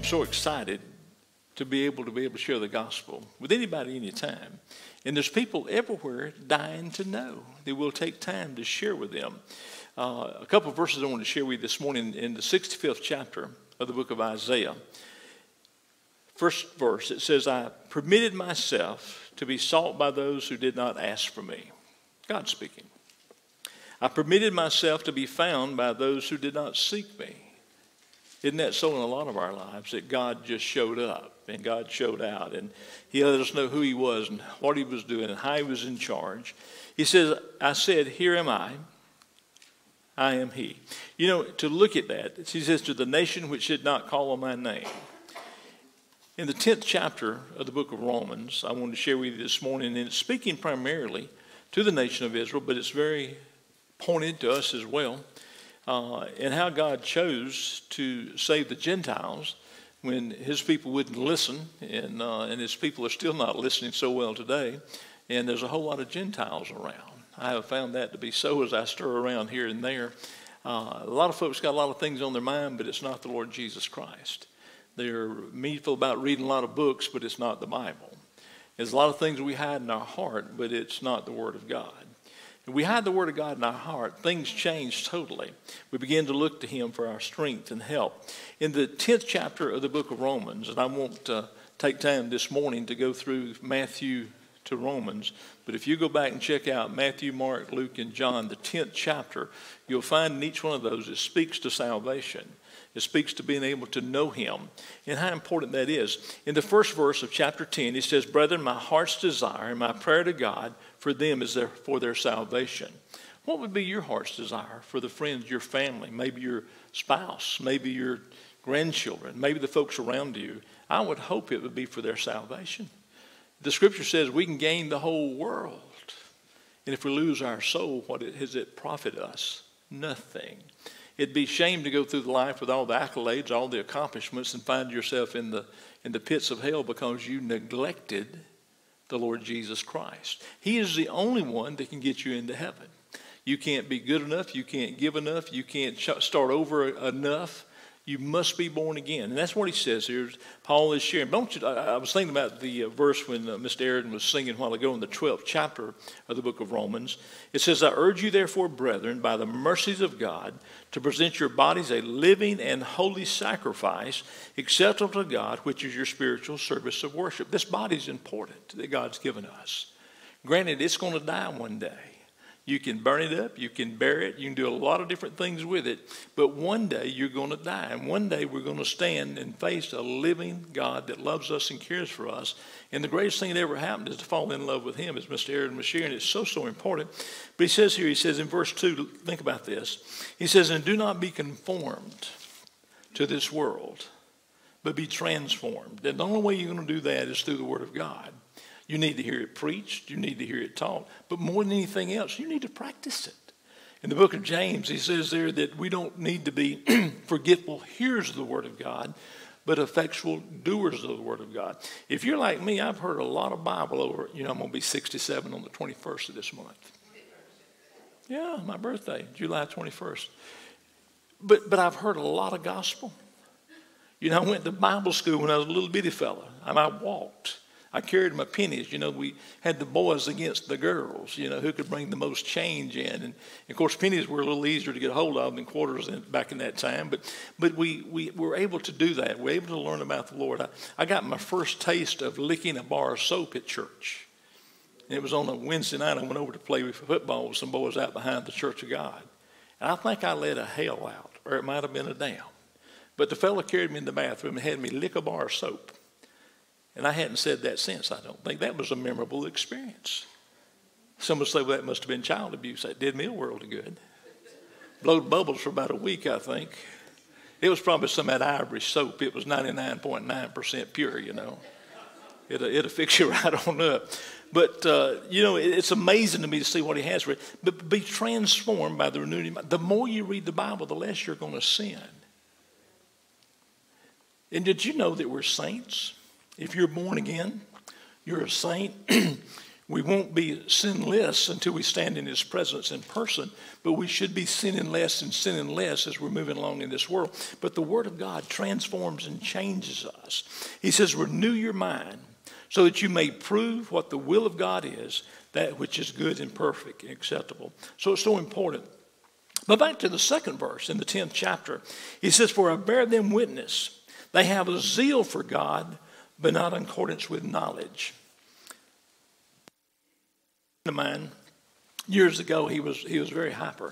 so excited to be able to share the gospel with anybody, anytime. And there's people everywhere dying to know. That we'll take time to share with them. A couple of verses I want to share with you this morning in the 65th chapter of the book of Isaiah. First verse, it says, I permitted myself to be sought by those who did not ask for me. God speaking. I permitted myself to be found by those who did not seek me. Isn't that so in a lot of our lives, that God just showed up and God showed out and he let us know who he was and what he was doing and how he was in charge. He says, I said, here am I am he. You know, to look at that, he says, to the nation which did not call on my name. In the 10th chapter of the book of Romans, I wanted to share with you this morning, and it's speaking primarily to the nation of Israel, but it's very pointed to us as well, and how God chose to save the Gentiles when his people wouldn't listen, and his people are still not listening so well today, and there's a whole lot of Gentiles around. I have found that to be so as I stir around here and there. A lot of folks got a lot of things on their mind, but it's not the Lord Jesus Christ. They're meaningful about reading a lot of books, but it's not the Bible. There's a lot of things we hide in our heart, but it's not the Word of God. If we hide the Word of God in our heart, things change totally. We begin to look to him for our strength and help. In the 10th chapter of the book of Romans, and I won't take time this morning to go through Matthew to Romans, but if you go back and check out Matthew, Mark, Luke, and John, the 10th chapter, you'll find in each one of those it speaks to salvation. It speaks to being able to know him and how important that is. In the first verse of chapter 10, he says, Brethren, my heart's desire and my prayer to God for them is for their salvation. What would be your heart's desire for the friends, your family, maybe your spouse, maybe your grandchildren, maybe the folks around you? I would hope it would be for their salvation. The scripture says we can gain the whole world. And if we lose our soul, what does it profit us? Nothing. It'd be shame to go through the life with all the accolades, all the accomplishments, and find yourself in the pits of hell because you neglected the Lord Jesus Christ. He is the only one that can get you into heaven. You can't be good enough. You can't give enough. You can't start over enough. You must be born again. And that's what he says here. Paul is sharing. I was thinking about the verse when Mr. Aaron was singing a while ago in the 12th chapter of the book of Romans. It says, I urge you therefore, brethren, by the mercies of God, to present your bodies a living and holy sacrifice, acceptable to God, which is your spiritual service of worship. This body is important that God's given us. Granted, it's going to die one day. You can burn it up, you can bury it, you can do a lot of different things with it, but one day you're going to die, and one day we're going to stand and face a living God that loves us and cares for us, and the greatest thing that ever happened is to fall in love with him, as Mr. Aaron was sharing. It's so important. But he says here, he says in verse 2, think about this. He says, and do not be conformed to this world, but be transformed. And the only way you're going to do that is through the Word of God. You need to hear it preached. You need to hear it taught. But more than anything else, you need to practice it. In the book of James, he says there that we don't need to be forgetful hearers of the Word of God, but effectual doers of the Word of God. If you're like me, I've heard a lot of Bible over, I'm going to be 67 on the 21st of this month. Yeah, my birthday, July 21st. But I've heard a lot of gospel. I went to Bible school when I was a little bitty fella, and I walked. I carried my pennies. We had the boys against the girls, who could bring the most change in. And, of course, pennies were a little easier to get a hold of than quarters back in that time. But we were able to do that. We were able to learn about the Lord. I got my first taste of licking a bar of soap at church. And it was on a Wednesday night. I went over to play with football with some boys out behind the Church of God. And I think I let a hail out, or it might have been a down. But the fellow carried me in the bathroom and had me lick a bar of soap. And I hadn't said that since, I don't think. That was a memorable experience. Some would say, well, that must have been child abuse. That did me a world of good. Blowed bubbles for about a week, I think. It was probably some of that Irish soap. It was 99.9% pure, It'll fix you right on up. But, it's amazing to me to see what he has for it. But be transformed by the renewing. The more you read the Bible, the less you're going to sin. And did you know that we're saints? If you're born again, you're a saint. We won't be sinless until we stand in his presence in person, but we should be sinning less and sinning less as we're moving along in this world. But the Word of God transforms and changes us. He says, renew your mind so that you may prove what the will of God is, that which is good and perfect and acceptable. So it's so important. But back to the second verse in the 10th chapter. He says, for I bear them witness. They have a zeal for God, but not in accordance with knowledge. A friend of mine, years ago, he was very hyper.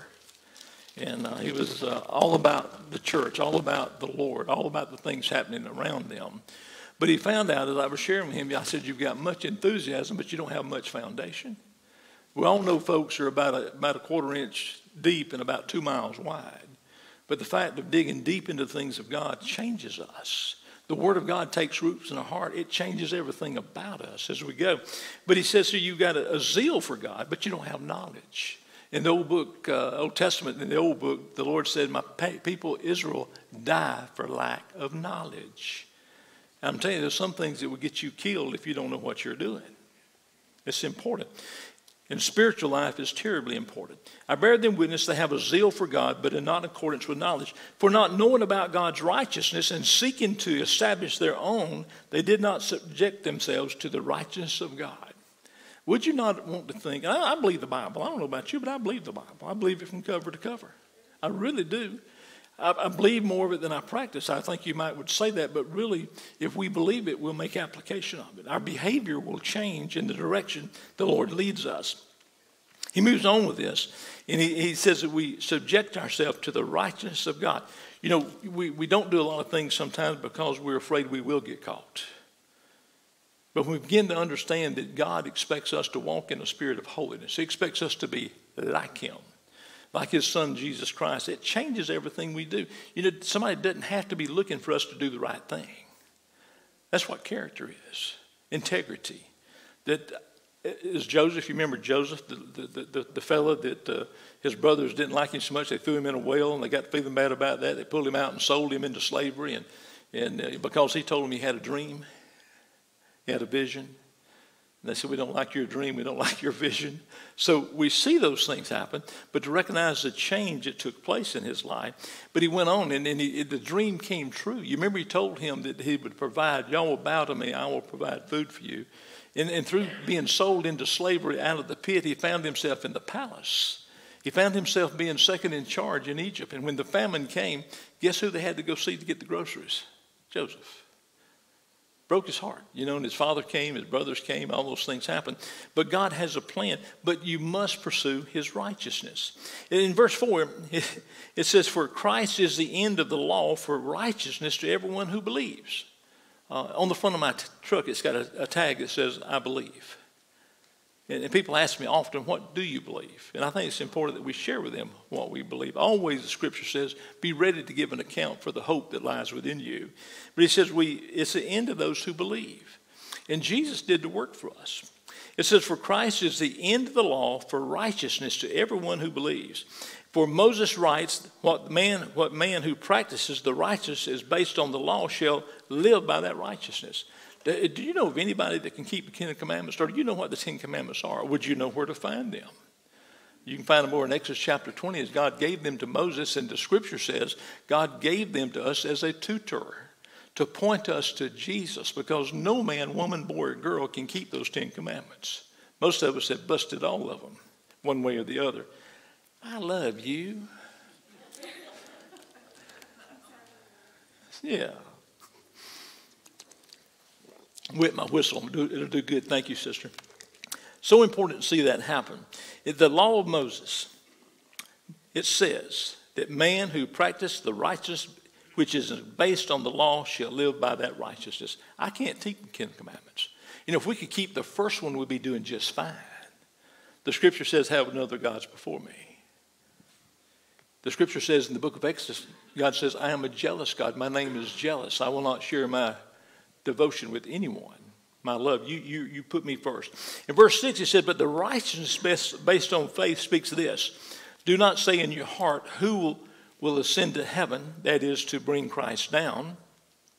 And he was all about the church, all about the Lord, all about the things happening around them. But he found out, as I was sharing with him, I said, you've got much enthusiasm, but you don't have much foundation. We all know folks are about a quarter inch deep and about 2 miles wide. But the fact of digging deep into the things of God changes us. The Word of God takes roots in our heart. It changes everything about us as we go. But he says, so you've got a zeal for God, but you don't have knowledge. In the old book, Old Testament, in the old book, the Lord said, my people Israel die for lack of knowledge. I'm telling you, there's some things that will get you killed if you don't know what you're doing. It's important. And spiritual life is terribly important. I bear them witness, they have a zeal for God, but in not in accordance with knowledge. For not knowing about God's righteousness and seeking to establish their own, they did not subject themselves to the righteousness of God. Would you not want to think, I believe the Bible. I don't know about you, but I believe the Bible. I believe it from cover to cover. I really do. I believe more of it than I practice. I think you would say that, but really, if we believe it, we'll make application of it. Our behavior will change in the direction the Lord leads us. He moves on with this, and he says that we subject ourselves to the righteousness of God. You know, we don't do a lot of things sometimes because we're afraid we will get caught. But when we begin to understand that God expects us to walk in a spirit of holiness, he expects us to be like him, like his son, Jesus Christ, it changes everything we do. You know, somebody doesn't have to be looking for us to do the right thing. That's what character is, integrity. That is Joseph. You remember Joseph, the fellow that his brothers didn't like him so much, they threw him in a well, and they got feeling bad about that. They pulled him out and sold him into slavery, and because he told them he had a dream, he had a vision. And they said, we don't like your dream, we don't like your vision. So we see those things happen, but to recognize the change that took place in his life. But he went on, and the dream came true. You remember he told him that he would provide, y'all will bow to me, I will provide food for you. And through being sold into slavery out of the pit, he found himself in the palace. He found himself being second in charge in Egypt. And when the famine came, guess who they had to go see to get the groceries? Joseph. Broke his heart, you know, and his father came, his brothers came, all those things happened. But God has a plan, but you must pursue his righteousness. In verse 4, it says, for Christ is the end of the law for righteousness to everyone who believes. On the front of my truck, it's got a tag that says, I believe. And people ask me often, what do you believe? And I think it's important that we share with them what we believe. Always the scripture says, be ready to give an account for the hope that lies within you. But he says, it's the end of those who believe. And Jesus did the work for us. It says, for Christ is the end of the law for righteousness to everyone who believes. For Moses writes, what man who practices the righteous is based on the law shall live by that righteousness. Do you know of anybody that can keep the Ten Commandments? Or do you know what the Ten Commandments are? Or would you know where to find them? You can find them more in Exodus chapter 20 as God gave them to Moses. And the scripture says God gave them to us as a tutor to point us to Jesus. Because no man, woman, boy, or girl can keep those 10 Commandments. Most of us have busted all of them one way or the other. I love you. Yeah. With my whistle, it'll do good. Thank you, sister. So important to see that happen. In the law of Moses, it says that man who practices the righteous, which is based on the law, shall live by that righteousness. I can't keep the 10 Commandments. You know, if we could keep the first one, we'd be doing just fine. The scripture says, have no other gods before me. The scripture says in the book of Exodus, God says, I am a jealous God. My name is jealous. I will not share my devotion with anyone. My love, you put me first. In verse 6, he said, but the righteousness based on faith speaks this. Do not say in your heart, who will ascend to heaven, that is to bring Christ down.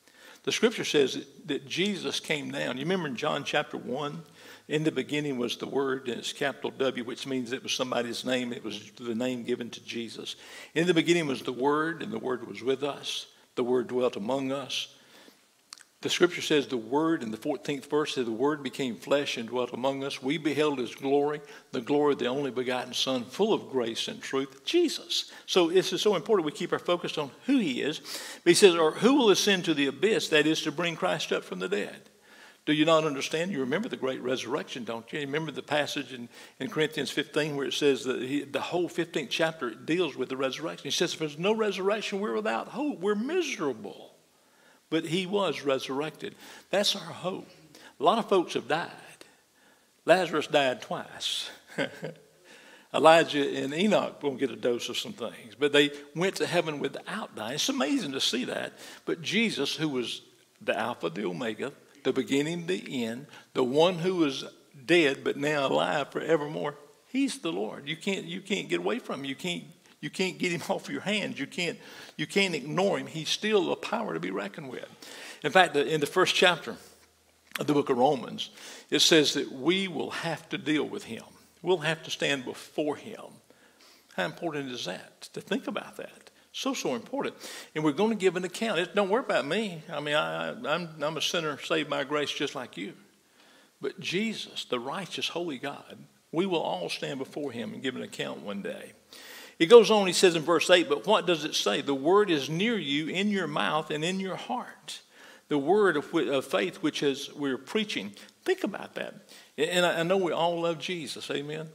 The scripture says that Jesus came down. You remember in John chapter 1, in the beginning was the Word, and it's capital W, which means it was somebody's name. It was the name given to Jesus. In the beginning was the Word, and the Word was with us. The Word dwelt among us. The scripture says the Word, in the 14th verse, says the Word became flesh and dwelt among us. We beheld His glory, the glory of the only begotten Son, full of grace and truth, Jesus. So this is so important we keep our focus on who He is. But He says, or who will ascend to the abyss, that is to bring Christ up from the dead? Do you not understand? You remember the great resurrection, don't you? You remember the passage in Corinthians 15 where it says that the whole 15th chapter deals with the resurrection. He says, if there's no resurrection, we're without hope. We're miserable. But He was resurrected. That's our hope. A lot of folks have died. Lazarus died twice. Elijah and Enoch won't get a dose of some things. But they went to heaven without dying. It's amazing to see that. But Jesus, who was the Alpha, the Omega, the beginning, the end, the one who was dead but now alive forevermore, He's the Lord. You can't get away from Him. You can't get Him off your hands. You can't ignore Him. He's still a power to be reckoned with. In fact, in the first chapter of the book of Romans, it says that we will have to deal with Him. We'll have to stand before Him. How important is that? To think about that. So important. And we're going to give an account. Don't worry about me. I mean, I'm a sinner saved by grace just like you. But Jesus, the righteous, holy God, we will all stand before Him and give an account one day. It goes on, he says in verse 8, but what does it say? The word is near you, in your mouth and in your heart. The word of faith which we're preaching. Think about that. And I know we all love Jesus. Amen?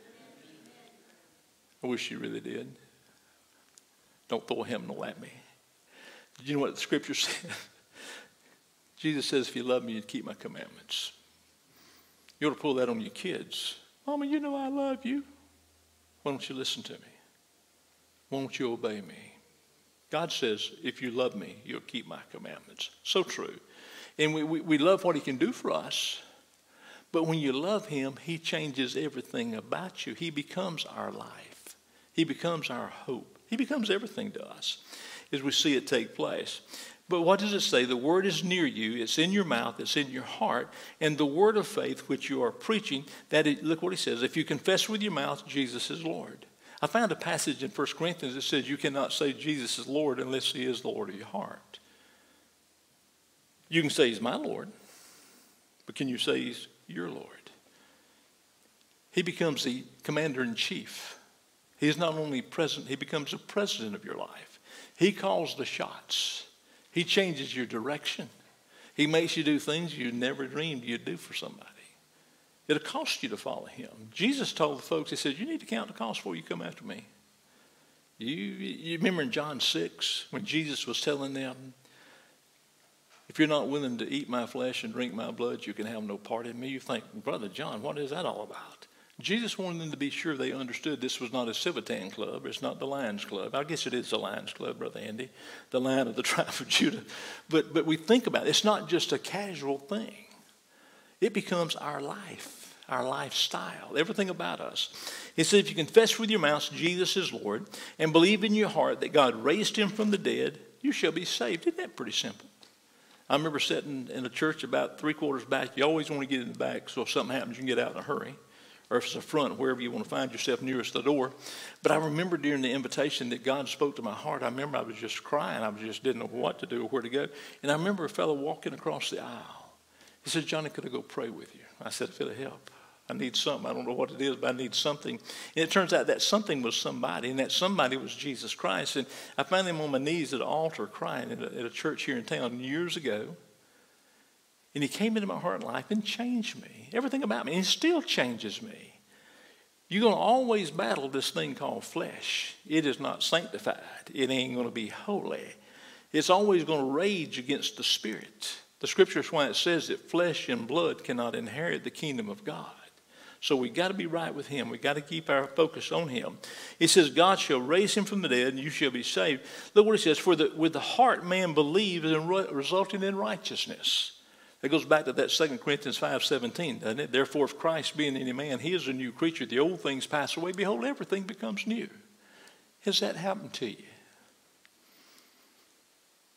I wish you really did. Don't throw a hymnal at me. Did you know what the scripture says? Jesus says, if you love me, you'd keep my commandments. You ought to pull that on your kids. Mama, you know I love you. Why don't you listen to me? Why don't you obey me? God says, if you love me, you'll keep my commandments. So true. And we love what He can do for us. But when you love Him, He changes everything about you. He becomes our life. He becomes our hope. He becomes everything to us as we see it take place. But what does it say? The word is near you. It's in your mouth. It's in your heart. And the word of faith which you are preaching, look what he says. If you confess with your mouth, Jesus is Lord. I found a passage in 1 Corinthians that says you cannot say Jesus is Lord unless He is the Lord of your heart. You can say He's my Lord, but can you say He's your Lord? He becomes the commander-in-chief. He is not only present, He becomes the president of your life. He calls the shots. He changes your direction. He makes you do things you never dreamed you'd do for somebody. It'll cost you to follow Him. Jesus told the folks, He said, you need to count the cost before you come after me. You remember in John 6 when Jesus was telling them, if you're not willing to eat my flesh and drink my blood, you can have no part in me. You think, Brother John, what is that all about? Jesus wanted them to be sure they understood this was not a Civitan club. It's not the Lions Club. I guess it is the Lions Club, Brother Andy, the Lion of the tribe of Judah. But we think about it. It's not just a casual thing. It becomes our life, our lifestyle, everything about us. He said, if you confess with your mouth Jesus is Lord and believe in your heart that God raised Him from the dead, you shall be saved. Isn't that pretty simple? I remember sitting in a church about 3/4 back. You always want to get in the back so if something happens, you can get out in a hurry. Or if it's a front, wherever you want to find yourself nearest the door. But I remember during the invitation that God spoke to my heart, I remember I was just crying. I just didn't know what to do or where to go. And I remember a fellow walking across the aisle. He said, Johnny, could I go pray with you? I said, if it'll help. I need something. I don't know what it is, but I need something. And it turns out that something was somebody, and that somebody was Jesus Christ. And I found him on my knees at an altar crying at a church here in town years ago. And he came into my heart and life and changed me. Everything about me. And he still changes me. You're going to always battle this thing called flesh. It is not sanctified. It ain't going to be holy. It's always going to rage against the Spirit. The scripture is why it says that flesh and blood cannot inherit the kingdom of God. So we got to be right with Him. We got to keep our focus on Him. He says, God shall raise Him from the dead, and you shall be saved. Look what He says, with the heart man believes, and resulting in righteousness. That goes back to that 2 Corinthians 5:17, doesn't it? Therefore, if Christ be in any man, he is a new creature. The old things pass away. Behold, everything becomes new. Has that happened to you?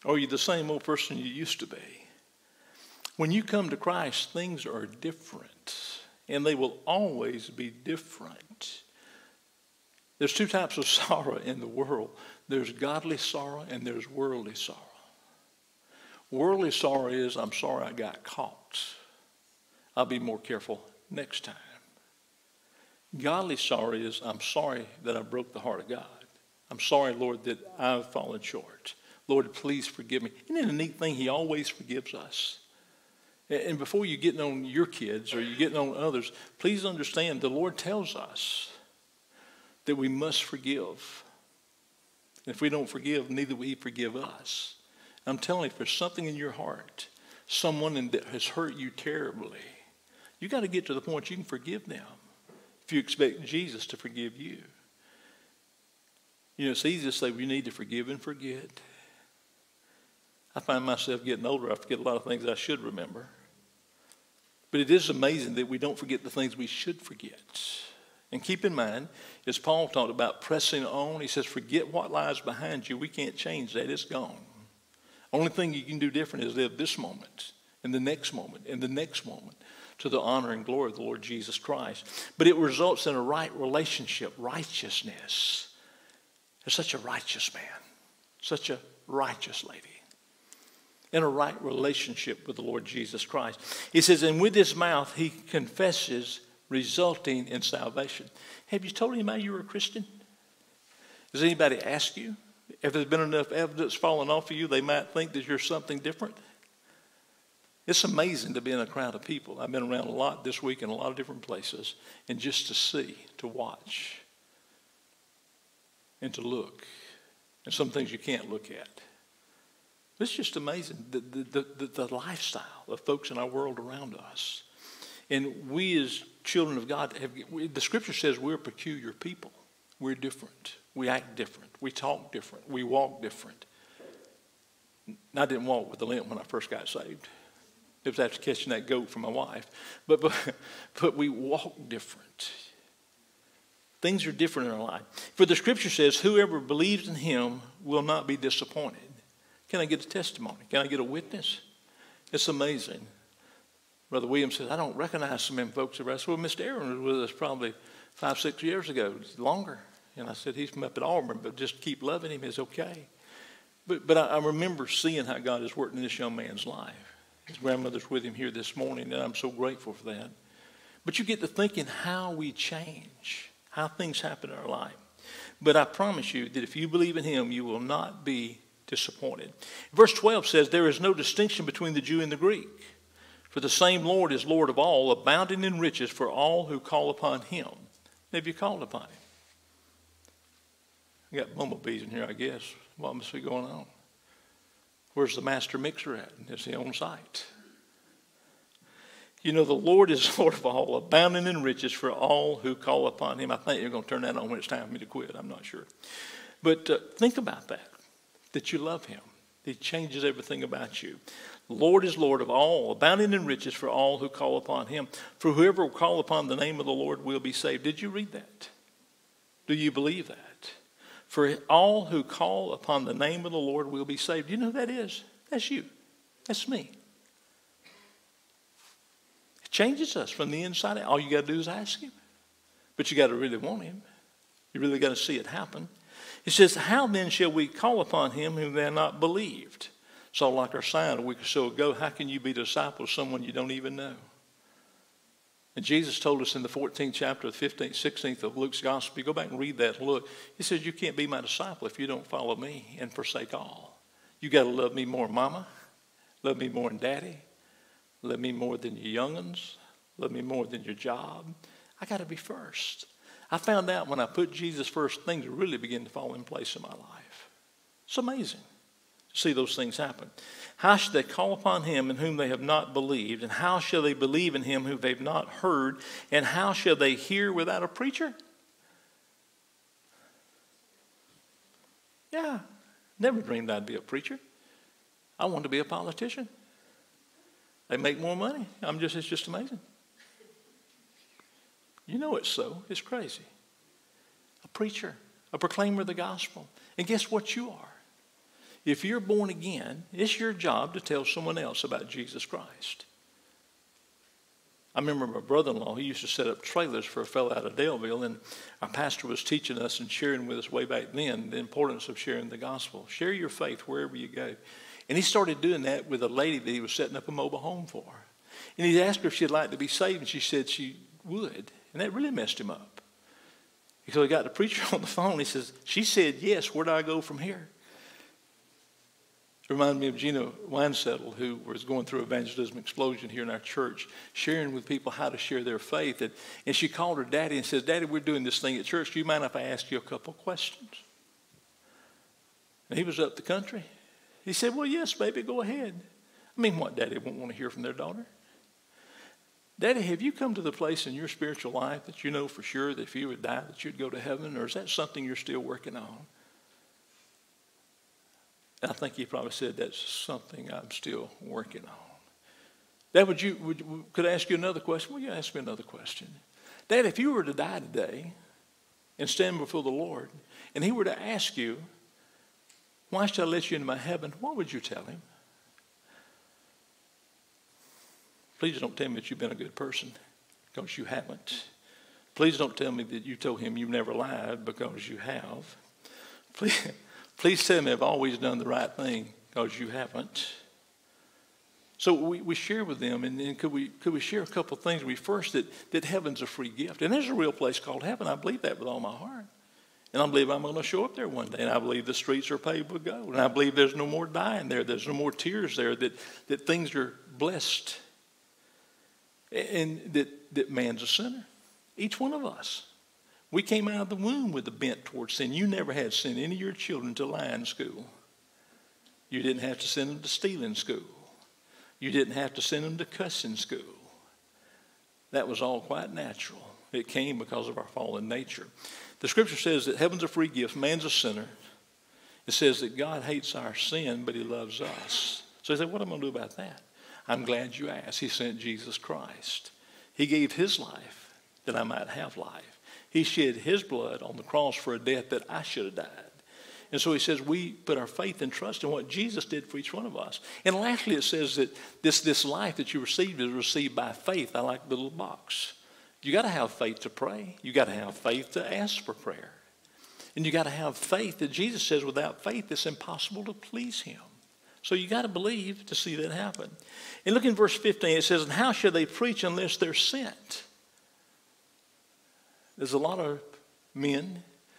Or are you the same old person you used to be? When you come to Christ, things are different, and they will always be different. There's two types of sorrow in the world. There's godly sorrow and there's worldly sorrow. Worldly sorrow is, I'm sorry I got caught. I'll be more careful next time. Godly sorrow is, I'm sorry that I broke the heart of God. I'm sorry, Lord, that I've fallen short. Lord, please forgive me. Isn't it a neat thing? He always forgives us. And before you get on your kids or you get on others, please understand the Lord tells us that we must forgive. And if we don't forgive, neither will he forgive us. I'm telling you, if there's something in your heart, someone that has hurt you terribly, you got to get to the point you can forgive them if you expect Jesus to forgive you. You know, it's easy to say we need to forgive and forget. I find myself getting older. I forget a lot of things I should remember. But it is amazing that we don't forget the things we should forget. And keep in mind, as Paul talked about pressing on, he says, forget what lies behind you. We can't change that. It's gone. Only thing you can do different is live this moment and the next moment and the next moment to the honor and glory of the Lord Jesus Christ. But it results in a right relationship, righteousness. There's such a righteous man, such a righteous lady, in a right relationship with the Lord Jesus Christ. He says, and with his mouth he confesses, resulting in salvation. Have you told anybody you were a Christian? Does anybody ask you? If there's been enough evidence falling off of you, they might think that you're something different. It's amazing to be in a crowd of people. I've been around a lot this week in a lot of different places, and just to see, to watch, and to look, and some things you can't look at. It's just amazing, the lifestyle of folks in our world around us. And we as children of God, the scripture says we're a peculiar people. We're different. We act different. We talk different. We walk different. I didn't walk with a limp when I first got saved. It was after catching that goat from my wife. But we walk different. Things are different in our life. For the scripture says, whoever believes in him will not be disappointed. Can I get a testimony? Can I get a witness? It's amazing. Brother Williams says, I don't recognize some of them folks around. Well, Mr. Aaron was with us probably 5-6 years ago, longer. And I said, he's from up at Auburn, but just keep loving him is okay. But I remember seeing how God has worked in this young man's life. His grandmother's with him here this morning, and I'm so grateful for that. But you get to thinking how we change, how things happen in our life. But I promise you that if you believe in him, you will not be disappointed. Verse 12 says, there is no distinction between the Jew and the Greek. For the same Lord is Lord of all, abounding in riches for all who call upon him. Have you called upon him? We got bumblebees in here, I guess. What must be going on? Where's the master mixer at? Is he on site? You know, the Lord is Lord of all, abounding in riches for all who call upon him. I think you're going to turn that on when it's time for me to quit. I'm not sure. But think about that you love him. He changes everything about you. The Lord is Lord of all, abounding in riches for all who call upon him. For whoever will call upon the name of the Lord will be saved. Did you read that? Do you believe that? For all who call upon the name of the Lord will be saved. Do you know who that is? That's you. That's me. It changes us from the inside out. All you got to do is ask him. But you got to really want him. You really got to see it happen. It says, how then shall we call upon him whom they have not believed? So like our sign a week or so ago, how can you be a disciple of someone you don't even know? And Jesus told us in the 14th chapter, the 15th, 16th of Luke's gospel, you go back and read that and look. He says, you can't be my disciple if you don't follow me and forsake all. You got to love me more than mama, love me more than daddy, love me more than your young'uns, love me more than your job. I got to be first. I found out when I put Jesus first, things really begin to fall in place in my life. It's amazing to see those things happen. How shall they call upon him in whom they have not believed? And how shall they believe in him whom they have not heard? And how shall they hear without a preacher? Yeah, never dreamed I'd be a preacher. I wanted to be a politician. They make more money. It's just amazing. You know it's so. It's crazy. A preacher, a proclaimer of the gospel. And guess what you are? if you're born again, it's your job to tell someone else about Jesus Christ. I remember my brother-in-law, he used to set up trailers for a fellow out of Daleville, and our pastor was teaching us and sharing with us way back then the importance of sharing the gospel. Share your faith wherever you go. And he started doing that with a lady that he was setting up a mobile home for. And he asked her if she'd like to be saved, and she said she would. And that really messed him up. So he got the preacher on the phone. He says, she said yes, where do I go from here? It reminded me of Gina Weinsettle, who was going through evangelism explosion here in our church, sharing with people how to share their faith. And she called her daddy and says, Daddy, we're doing this thing at church. Do you mind if I ask you a couple questions? And he was up the country. He said, well, yes, baby, go ahead. I mean, what daddy won't want to hear from their daughter? Daddy, have you come to the place in your spiritual life that you know for sure that if you would die that you'd go to heaven? Or is that something you're still working on? And I think he probably said, that's something I'm still working on. Dad, could I ask you another question? Well, you ask me another question. Dad, if you were to die today and stand before the Lord, and he were to ask you, why should I let you into my heaven? What would you tell him? Please don't tell me that you've been a good person, because you haven't. Please don't tell me that you told him you never lied, because you have. Please tell me I've always done the right thing, because you haven't. So we share with them, and then could we share a couple of things? First, that heaven's a free gift. And there's a real place called heaven. I believe that with all my heart. And I believe I'm going to show up there one day. And I believe the streets are paved with gold. And I believe there's no more dying there. There's no more tears there, that things are blessed. And that man's a sinner. Each one of us. We came out of the womb with a bent towards sin. You never had sent any of your children to lie in school. You didn't have to send them to steal in school. You didn't have to send them to cuss in school. That was all quite natural. It came because of our fallen nature. The scripture says that heaven's a free gift, man's a sinner. It says that God hates our sin, but he loves us. So he said, what am I going to do about that? I'm glad you asked. He sent Jesus Christ. He gave his life that I might have life. He shed his blood on the cross for a death that I should have died. And so he says we put our faith and trust in what Jesus did for each one of us. And lastly, it says that this life that you received is received by faith. I like the little box. You got to have faith to pray. You got to have faith to ask for prayer. And you got to have faith that Jesus says without faith it's impossible to please him. So you got to believe to see that happen. And look in verse 15. It says, and how shall they preach unless they're sent? There's a lot of men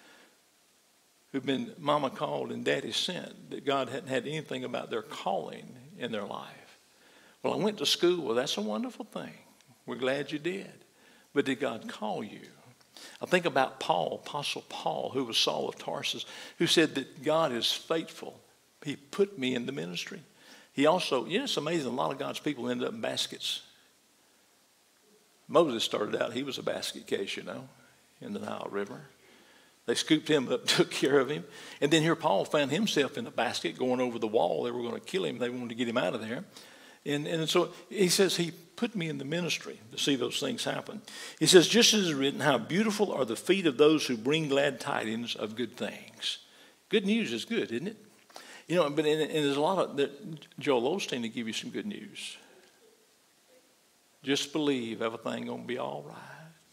who've been mama called and daddy sent, that God hadn't had anything about their calling in their life. Well, I went to school. Well, that's a wonderful thing. We're glad you did. But did God call you? I think about Paul, Apostle Paul, who was Saul of Tarsus, who said that God is faithful. He put me in the ministry. He also, it's amazing, a lot of God's people end up in baskets. Moses started out, he was a basket case, in the Nile River. They scooped him up, took care of him. And then here Paul found himself in a basket going over the wall. They were going to kill him. They wanted to get him out of there. And so he says he put me in the ministry to see those things happen. He says, just as it is written, how beautiful are the feet of those who bring glad tidings of good things. Good news is good, isn't it? But there's a lot of, Joel Osteen to give you some good news. Just believe everything's going to be all right.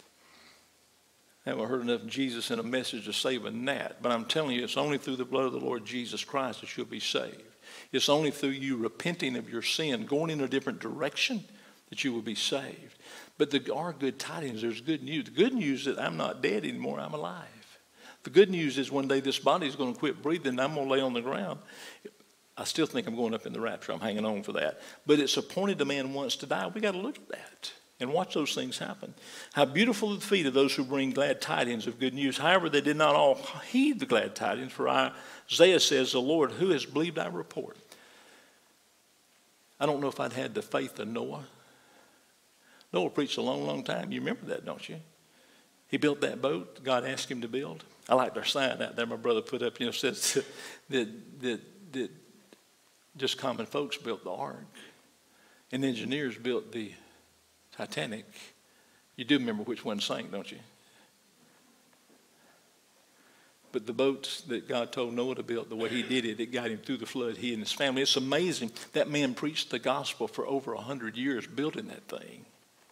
I haven't heard enough Jesus in a message to save a gnat, but I'm telling you, it's only through the blood of the Lord Jesus Christ that you'll be saved. It's only through you repenting of your sin, going in a different direction, that you will be saved. But there are good tidings. There's good news. The good news is that I'm not dead anymore. I'm alive. The good news is one day this body is going to quit breathing and I'm going to lay on the ground. I still think I'm going up in the rapture. I'm hanging on for that. But it's appointed a man once to die. We got to look at that and watch those things happen. How beautiful are the feet of those who bring glad tidings of good news. However, they did not all heed the glad tidings. For Isaiah says, the Lord, who has believed our report? I don't know if I'd had the faith of Noah. Noah preached a long, long time. You remember that, don't you? He built that boat God asked him to build. I like their sign out there my brother put up, says that just common folks built the ark. And engineers built the Titanic. You do remember which one sank, don't you? But the boats that God told Noah to build, the way he did it, it got him through the flood, he and his family. It's amazing. That man preached the gospel for over 100 years building that thing.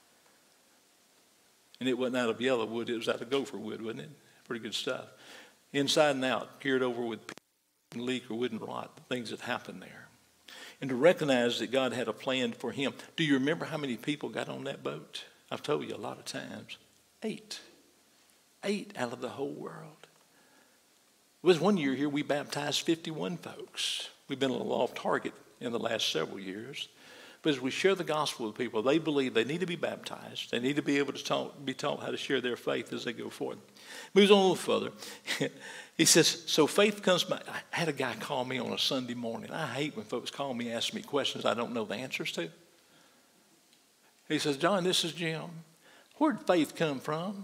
And it wasn't out of yellow wood, it was out of gopher wood, wasn't it? Pretty good stuff. Inside and out, cured over with leak or wooden rot, the things that happened there. And to recognize that God had a plan for him. Do you remember how many people got on that boat? I've told you a lot of times. 8. 8 out of the whole world. It was one year here we baptized 51 folks. We've been a little off target in the last several years. But as we share the gospel with people, they believe they need to be baptized. They need to be able to be taught how to share their faith as they go forward. Moves on a little further. He says, so faith comes by. I had a guy call me on a Sunday morning. I hate when folks call me, ask me questions I don't know the answers to. He says, John, this is Jim. Where did faith come from?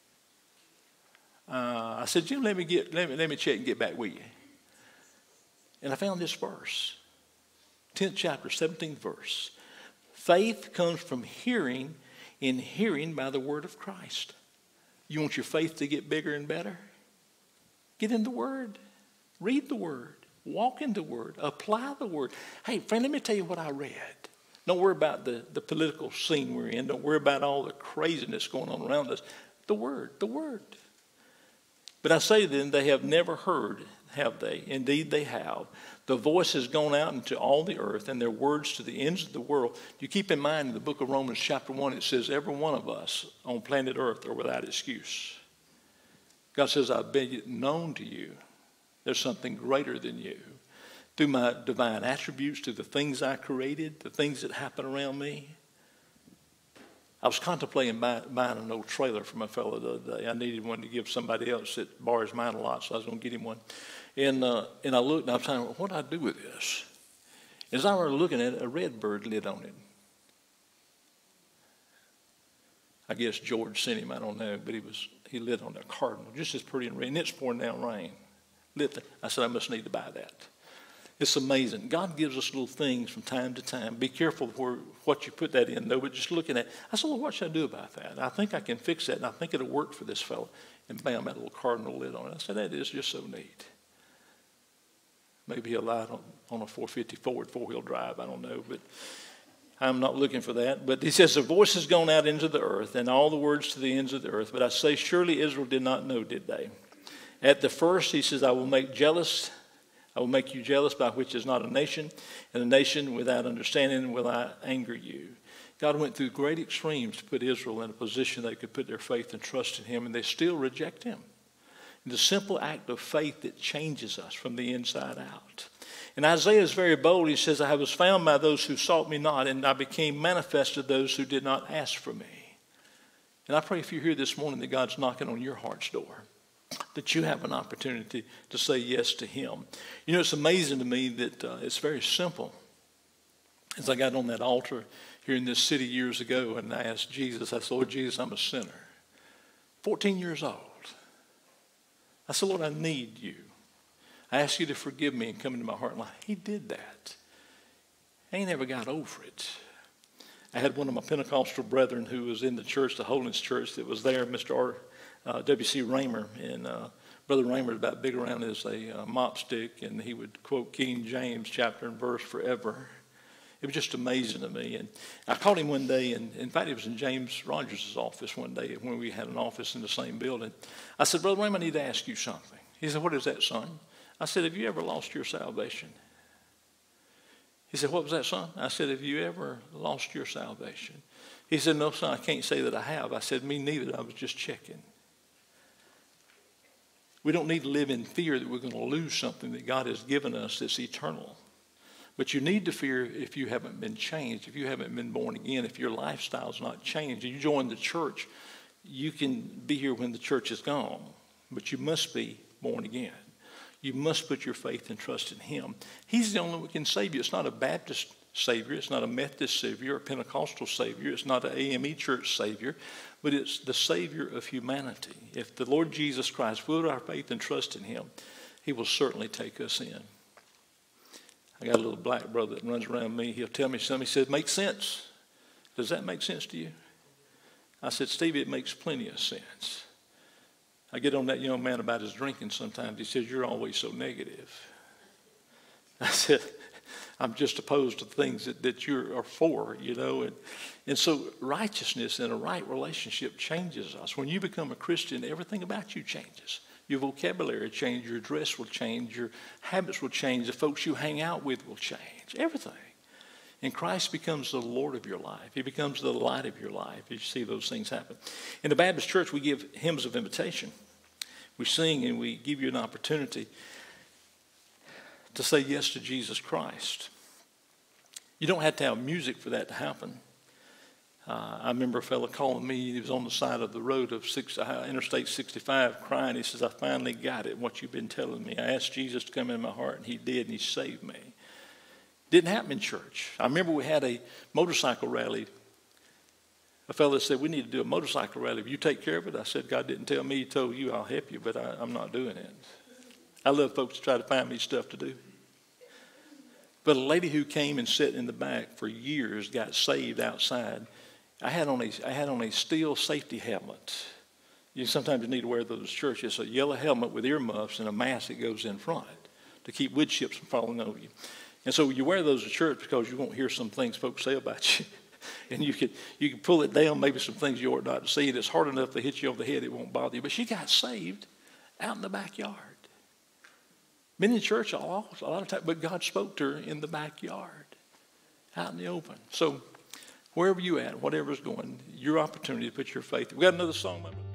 I said, Jim, let me check and get back with you. And I found this verse. 10th chapter, 17th verse. Faith comes from hearing, and hearing by the word of Christ. You want your faith to get bigger and better? Get in the Word. Read the Word. Walk in the Word. Apply the Word. Hey, friend, let me tell you what I read. Don't worry about the political scene we're in. Don't worry about all the craziness going on around us. The Word, the Word. But I say to them, they have never heard, have they? Indeed, they have. The voice has gone out into all the earth, and their words to the ends of the world. You keep in mind in the book of Romans chapter 1, it says every one of us on planet earth are without excuse. God says, I've been known to you. There's something greater than you. Through my divine attributes, through the things I created, the things that happen around me. I was contemplating buying an old trailer for my fellow the other day. I needed one to give somebody else that borrows mine a lot, so I was going to get him one. And I looked and I was saying, well, what do I do with this? As I were looking at it, a red bird lit on it. I guess George sent him, I don't know, but he lit on a cardinal, just as pretty and red. And it's pouring down rain. I said, I must need to buy that. It's amazing. God gives us little things from time to time. Be careful what you put that in, though, but just looking at it. I said, well, what should I do about that? I think I can fix that, and I think it'll work for this fellow. And bam, that little cardinal lit on it. I said, that is just so neat. Maybe he'll light on a 450 Ford, four-wheel drive. I don't know, but I'm not looking for that. But he says, the voice has gone out into the earth, and all the words to the ends of the earth. But I say, surely Israel did not know, did they? At the first, he says, I will make you jealous, by which is not a nation, and a nation without understanding will I anger you. God went through great extremes to put Israel in a position they could put their faith and trust in him, and they still reject him. And the simple act of faith that changes us from the inside out. And Isaiah is very bold. He says, I was found by those who sought me not, and I became manifest to those who did not ask for me. And I pray if you're here this morning that God's knocking on your heart's door, that you have an opportunity to say yes to him. You know, it's amazing to me that it's very simple. As I got on that altar here in this city years ago and I asked Jesus, I said, Lord Jesus, I'm a sinner. 14 years old. I said, Lord, I need you. I ask you to forgive me and come into my heart and life. He did that. I ain't never got over it. I had one of my Pentecostal brethren who was in the church, the Holiness Church, that was there, Mr. W.C. Raymer, and Brother Raymer is about big around as a mop stick, and he would quote King James chapter and verse forever. It was just amazing to me. And I called him one day, and in fact, it was in James Rogers' office one day when we had an office in the same building. I said, Brother Raymer, I need to ask you something. He said, what is that, son? I said, have you ever lost your salvation? He said, what was that, son? I said, have you ever lost your salvation? He said, no, son, I can't say that I have. I said, me neither. I was just checking. We don't need to live in fear that we're going to lose something that God has given us that's eternal. But you need to fear if you haven't been changed, if you haven't been born again, if your lifestyle's not changed. You join the church, you can be here when the church is gone, but you must be born again. You must put your faith and trust in him. He's the only one who can save you. It's not a Baptist Savior. It's not a Methodist Savior, a Pentecostal Savior. It's not an AME church Savior, but it's the Savior of humanity. If the Lord Jesus Christ will put our faith and trust in him, he will certainly take us in. I got a little black brother that runs around me. He'll tell me something. He says, makes sense. Does that make sense to you? I said, Stevie, it makes plenty of sense. I get on that young man about his drinking sometimes. He says, "You're always so negative." I said, "I'm just opposed to things that you are for, you know." And so righteousness in a right relationship changes us. When you become a Christian, everything about you changes. Your vocabulary changes, your dress will change, your habits will change, the folks you hang out with will change, everything. And Christ becomes the Lord of your life. He becomes the light of your life as you see those things happen. In the Baptist church, we give hymns of invitation. We sing and we give you an opportunity to say yes to Jesus Christ. You don't have to have music for that to happen. I remember a fellow calling me. He was on the side of the road of Interstate 65 crying. He says, "I finally got it, what you've been telling me. I asked Jesus to come in my heart, and he did, and he saved me." Didn't happen in church. I remember we had a motorcycle rally. A fellow said, "We need to do a motorcycle rally. Will you take care of it?" I said, "God didn't tell me. He told you. I'll help you, but I'm not doing it." I love folks to try to find me stuff to do. But a lady who came and sat in the back for years got saved outside. I had on a steel safety helmet. Sometimes you need to wear those at church. It's a yellow helmet with earmuffs and a mask that goes in front to keep wood chips from falling over you. And so you wear those at church because you won't hear some things folks say about you. And you can pull it down, maybe some things you ought not to see. And it's hard enough to hit you on the head, it won't bother you. But she got saved out in the backyard. Been in church a lot of times, but God spoke to her in the backyard, out in the open. So wherever you at, whatever's going, your opportunity to put your faith. We got another song, my brother.